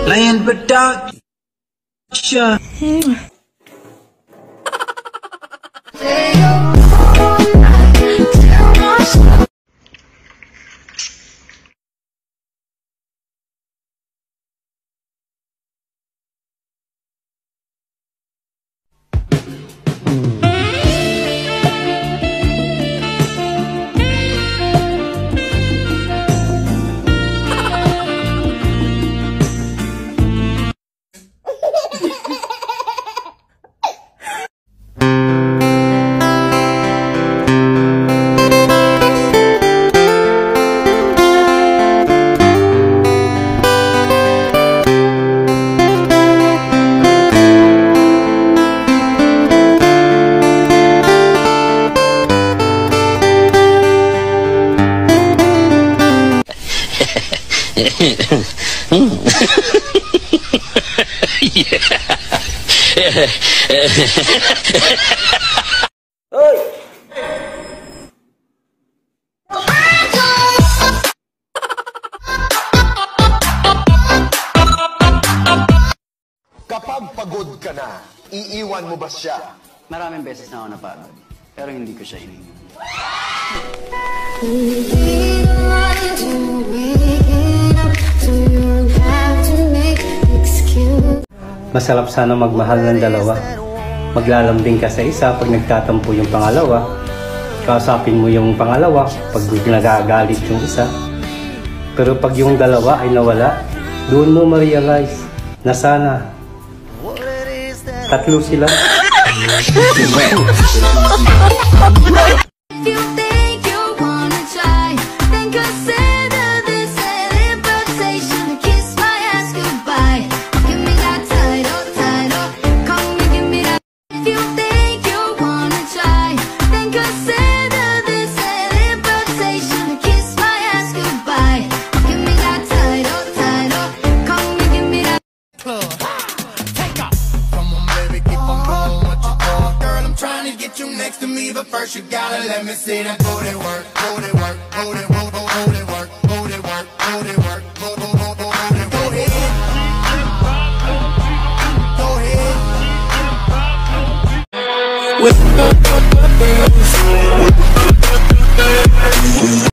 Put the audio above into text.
Land production. Hoy! Kapag pagod ka na, iiwan mo ba siya? Maraming beses na ako napagod, pero hindi ko siya iniwan. Masarap sana magmahal ng dalawa. Maglalambing ka sa isa pag nagtatampo yung pangalawa. Kausapin mo yung pangalawa pag nagagalit yung isa. Pero pag yung dalawa ay nawala, doon mo ma-realize na sana tatlo sila. Next to me, but first you gotta let me see that booty work, booty work, booty work, booty work, booty work, booty work, booty work, booty work. Go ahead. Go ahead.